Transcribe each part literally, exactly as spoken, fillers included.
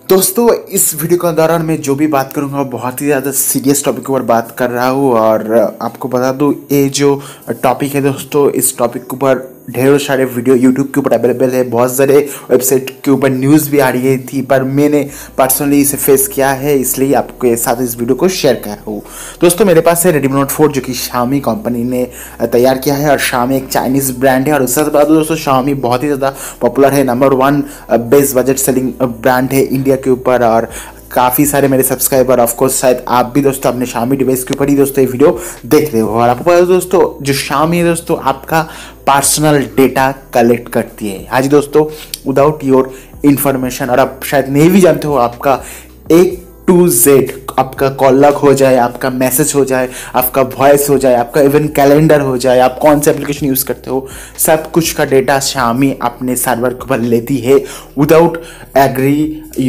दोस्तों इस वीडियो के दौरान मैं जो भी बात करूंगा बहुत ही ज़्यादा सीरियस टॉपिक के ऊपर बात कर रहा हूँ। और आपको बता दूँ ये जो टॉपिक है दोस्तों, इस टॉपिक के ऊपर ढेरों सारे वीडियो यूट्यूब के ऊपर अवेलेबल है, बहुत सारे वेबसाइट के ऊपर न्यूज़ भी आ रही थी, पर मैंने पर्सनली इसे फेस किया है, इसलिए आपके साथ इस वीडियो को शेयर कर रहा हूँ। दोस्तों मेरे पास है रेडमी नोट फोर जो कि Xiaomi कंपनी ने तैयार किया है, और Xiaomi एक चाइनीज़ ब्रांड है। और उसके बाद दोस्तों Xiaomi बहुत ही ज़्यादा पॉपुलर है, number one best budget selling brand है इंडिया के ऊपर। और काफ़ी सारे मेरे सब्सक्राइबर, ऑफ कोर्स शायद आप भी दोस्तों अपने Xiaomi डिवाइस के ऊपर ही दोस्तों ये वीडियो देख रहे हो। और आपको पता है दोस्तों जो Xiaomi है दोस्तों आपका पर्सनल डेटा कलेक्ट करती है। हाँ जी दोस्तों, विदाउट योर इन्फॉर्मेशन, और आप शायद नहीं भी जानते हो, आपका एक टू जेड आपका कॉल लॉग हो जाए, आपका मैसेज हो जाए, आपका वॉइस हो जाए, आपका इवन कैलेंडर हो जाए, आप कौन सा एप्लीकेशन यूज़ करते हो, सब कुछ का डेटा Xiaomi अपने सर्वर के ऊपर लेती है without agree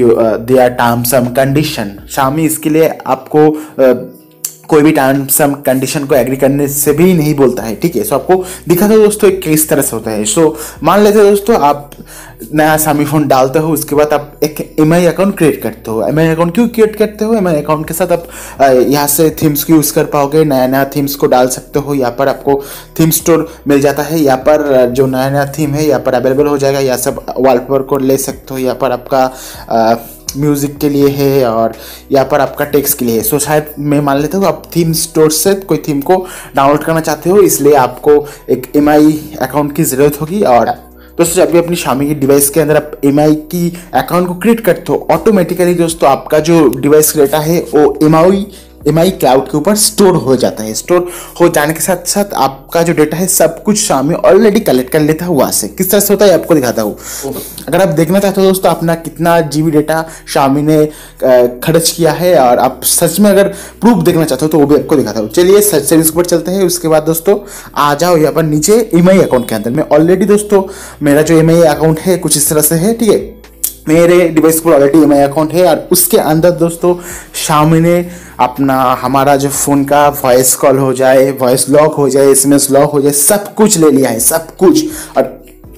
their terms and condition. Xiaomi इसके लिए आपको uh, कोई भी टर्म्स एंड कंडीशन को एग्री करने से भी नहीं बोलता है, ठीक है। सो आपको दिखा दो दोस्तों एक किस तरह से होता है। सो मान लेते हैं दोस्तों आप नया Xiaomi फोन डालते हो, उसके बाद आप एक एम आई अकाउंट क्रिएट करते हो। एम आई अकाउंट क्यों क्रिएट करते हो? एम आई अकाउंट के साथ आप यहाँ से थीम्स को यूज़ कर पाओगे, नया नया थीम्स को डाल सकते हो। यहाँ पर आपको थीम स्टोर मिल जाता है, यहाँ पर जो नया नया थीम है यहाँ पर अवेलेबल हो जाएगा। यहाँ सब वॉलपेपर को ले सकते हो, यहाँ पर आपका म्यूज़िक के लिए है और यहाँ पर आपका टेक्स्ट के लिए है। सो शायद मैं मान लेता हूँ आप थीम स्टोर से कोई थीम को डाउनलोड करना चाहते हो, इसलिए आपको एक एम आई अकाउंट की ज़रूरत होगी। और दोस्तों जब भी अपनी Xiaomi की डिवाइस के अंदर आप एम आई की अकाउंट को क्रिएट करते हो, ऑटोमेटिकली दोस्तों आपका जो डिवाइस का डेटा है वो M I M I cloud के ऊपर स्टोर हो जाता है। स्टोर हो जाने के साथ साथ आपका जो डेटा है सब कुछ Xiaomi ऑलरेडी कलेक्ट कर लेता है वहाँ से। किस तरह से होता है आपको दिखाता हूँ। अगर आप देखना चाहते हो दोस्तों अपना कितना जीबी डेटा Xiaomi ने खर्च किया है, और आप सच में अगर प्रूफ देखना चाहते हो तो वो भी आपको दिखाता हूँ। चलिए सर्च सेटिंग्स पर चलते हैं। उसके बाद दोस्तों आ जाओ यहाँ पर नीचे एम आई अकाउंट के अंदर। मैं ऑलरेडी दोस्तों मेरा जो एम आई अकाउंट है कुछ इस तरह से है, ठीक है। मेरे डिवाइस पर ऑलरेडी एम आई अकाउंट है, और उसके अंदर दोस्तों Xiaomi ने अपना हमारा जो फ़ोन का वॉइस कॉल हो जाए, वॉइस लॉक हो जाए, एस एम एस लॉक हो जाए, सब कुछ ले लिया है, सब कुछ। और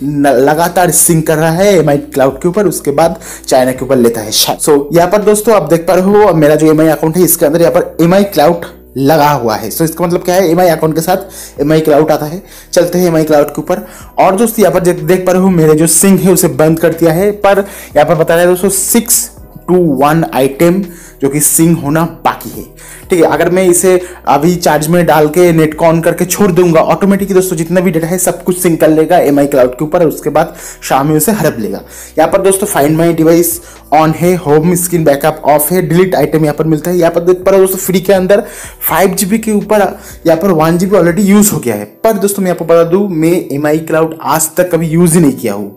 लगातार सिंक कर रहा है एम आई क्लाउड के ऊपर, उसके बाद चाइना के ऊपर लेता है। सो so, यहाँ पर दोस्तों आप देख पा रहे हो मेरा जो एम आई अकाउंट है इसके अंदर यहाँ पर एम आई क्लाउड लगा हुआ है। सो so, इसका मतलब क्या है, एम आई अकाउंट के साथ एम आई क्लाउड आता है। चलते हैं एम आई क्लाउड के ऊपर। और दोस्तों यहाँ पर देख पा रहे हो मेरे जो सिंक है उसे बंद कर दिया है, पर यहाँ पर बता रहे हैं दोस्तों सिक्स टू वन आइटम जो कि सिंक होना बाकी है, ठीक है। अगर मैं इसे अभी चार्ज में डाल के नेट को ऑन करके छोड़ दूंगा, ऑटोमेटिकली दोस्तों जितना भी डेटा है सब कुछ सिंक कर लेगा एम आई क्लाउड के ऊपर, और उसके बाद Xiaomi उसे हड़प लेगा। यहाँ पर दोस्तों फाइंड माई डिवाइस ऑन है, होम स्क्रीन बैकअप ऑफ है, डिलीट आइटम यहाँ पर मिलता है। यहाँ पर देख पा रहे हो दोस्तों फ्री के अंदर फाइव जी बी के ऊपर यहाँ पर one G B already use हो गया है। पर दोस्तों मैं आपको बता दूं मैं एम आई क्लाउड आज तक कभी यूज ही नहीं किया हूँ।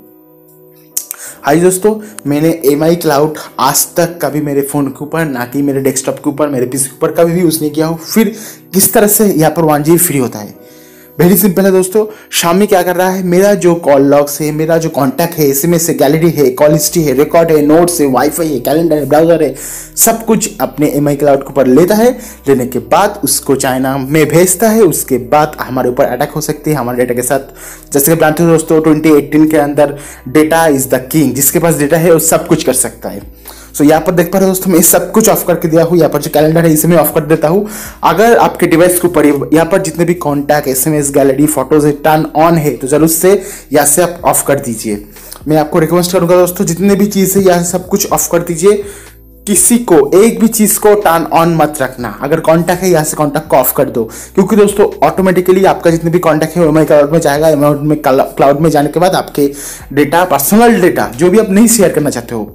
हाँ जी दोस्तों, मैंने एम आई क्लाउड आज तक कभी मेरे फ़ोन के ऊपर, ना कि मेरे डेस्कटॉप के ऊपर, मेरे पीसी के ऊपर कभी भी यूज़ नहीं किया हूँ। फिर किस तरह से यहाँ पर वन जी बी फ्री होता है? वेरी सिंपल है दोस्तों। Xiaomi क्या कर रहा है, मेरा जो कॉल लॉग्स है, मेरा जो कॉन्टैक्ट है, एस एम एस है, गैलरी है, कॉल हिस्ट्री है, रिकॉर्ड है, नोट्स है, वाईफाई है, कैलेंडर है, ब्राउजर है, सब कुछ अपने एम आई क्लाउड के ऊपर लेता है। लेने के बाद उसको चाइना में भेजता है, उसके बाद हमारे ऊपर अटैक हो सकती है हमारे डेटा के साथ। जैसे कि जानते हो दोस्तों ट्वेंटी एटीन के अंदर डेटा इज द किंग, जिसके पास डेटा है वो सब कुछ कर सकता है। सो so, यहाँ पर देख पा रहे हो दोस्तों मैं सब कुछ ऑफ करके दिया हूँ। यहाँ पर जो कैलेंडर है इसे मैं ऑफ कर देता हूँ। अगर आपके डिवाइस के ऊपर यहाँ पर जितने भी कॉन्टैक्ट, एसएमएस, गैलरी, फोटोज है टर्न ऑन है तो जरूर से यहाँ से आप ऑफ कर दीजिए। मैं आपको रिक्वेस्ट करूँगा दोस्तों जितने भी चीज़ है यहाँ सब कुछ ऑफ कर दीजिए। किसी को एक भी चीज़ को टर्न ऑन मत रखना। अगर कॉन्टैक्ट है यहाँ से कॉन्टैक्ट को ऑफ कर दो, क्योंकि दोस्तों ऑटोमेटिकली आपका जितने भी कॉन्टैक्ट है एम आई क्लाउड में जाएगा। एम आई में क्लाउड में जाने के बाद आपके डेटा, पर्सनल डेटा जो भी आप नहीं शेयर करना चाहते हो,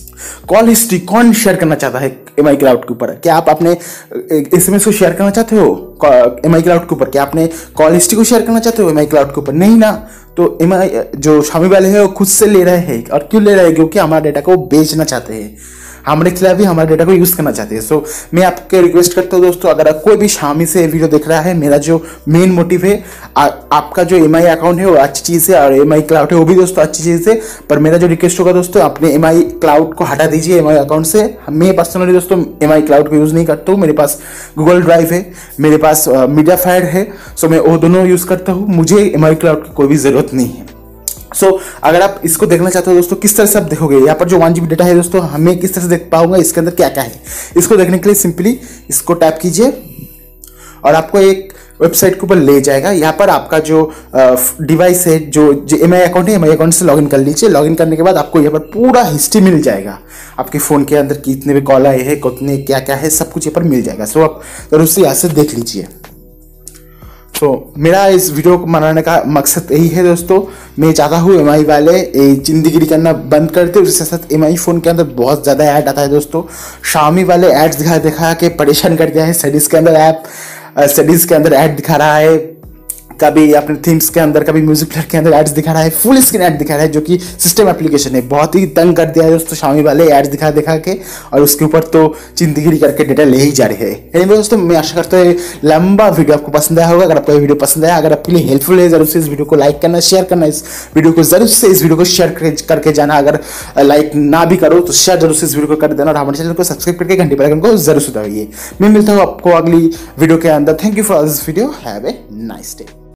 कॉल हिस्ट्री कौन शेयर करना चाहता है एम आई क्लाउड के ऊपर? क्या आप अपने एस एम एस को शेयर करना चाहते हो एम आई क्लाउड के ऊपर? क्या आपने कॉल हिस्ट्री को शेयर करना चाहते हो एम आई क्लाउड के ऊपर? नहीं ना। तो एम आई जो Xiaomi वाले हैं वो खुद से ले रहे हैं। और क्यों ले रहे हैं? क्योंकि हमारा डेटा को बेचना चाहते हैं, हमारे खिलाफ भी हमारे डेटा को यूज़ करना चाहते हैं। सो so, मैं आपके रिक्वेस्ट करता हूँ दोस्तों, अगर कोई भी Xiaomi से वीडियो देख रहा है, मेरा जो मेन मोटिव है आ, आपका जो एम आई अकाउंट है वो अच्छी चीज़ है, और एम आई क्लाउड है वो भी दोस्तों अच्छी चीज़ है। पर मेरा जो रिक्वेस्ट होगा दोस्तों, अपने एम आई क्लाउड को हटा दीजिए एम आई अकाउंट से। मैं पर्सनली दोस्तों एम आई क्लाउड को यूज़ नहीं करता हूँ। मेरे पास गूगल ड्राइव है, मेरे पास मीडिया फायर है, सो मैं वो दोनों यूज़ करता हूँ। मुझे एम आई क्लाउड की कोई भी ज़रूरत नहीं है। सो so, अगर आप इसको देखना चाहते हो दोस्तों, किस तरह से आप देखोगे, यहाँ पर जो वन जीबी डेटा है दोस्तों, हमें किस तरह से देख पाऊंगा, इसके अंदर क्या क्या है। इसको देखने के लिए सिंपली इसको टैप कीजिए और आपको एक वेबसाइट के ऊपर ले जाएगा। यहाँ पर आपका जो डिवाइस है, जो जो एम आई अकाउंट है, एम आई अकाउंट से लॉगिन कर लीजिए। लॉगिन करने के बाद आपको यहाँ पर पूरा हिस्ट्री मिल जाएगा, आपके फ़ोन के अंदर कितने भी कॉल आए हैं, कितने क्या क्या है, सब कुछ यहाँ पर मिल जाएगा। सो आप जरूर से यहाँ से देख लीजिए। तो so, मेरा इस वीडियो को बनाने का मकसद यही है दोस्तों, मैं चाहता हूँ एम आई वाले जिंदगी करना बंद करते, उसके साथ एम आई फ़ोन के अंदर बहुत ज़्यादा ऐड आता है दोस्तों। शामी वाले एड्स दिखा दिखा के परेशान कर दिया है। स्टडीज़ के अंदर ऐप स्टडीज़ के अंदर ऐड दिखा रहा है, कभी अपने थीम्स के अंदर, कभी म्यूजिक प्लेयर के अंदर एड्स दिखा रहा है, फुल स्क्रीन ऐड दिखा रहा है, जो कि सिस्टम एप्लीकेशन है। बहुत ही तंग कर दिया है दोस्तों शामी वाले एड्स दिखा दिखा के, और उसके ऊपर तो जिंदगी करके डेटा ले ही जा रहे हैं। एनीवे दोस्तों, मैं आशा करता हूँ लंबा वीडियो आपको पसंद आया होगा। अगर आपको ये वीडियो पसंद आया, अगर आपके लिए हेल्पफुल है, जरूर से इस वीडियो को लाइक करना, शेयर करना। इस वीडियो को जरूर से इस वीडियो को शेयर करके जाना। अगर लाइक ना भी करो तो शेयर जरूर से इस वीडियो को कर देना, और हमारे चैनल को सब्सक्राइब करके घंटे पर आइकन को जरूर से दबाइए। मैं मिलता हूँ आपको अगली वीडियो के अंदर। Thank you for this video. Have a nice day.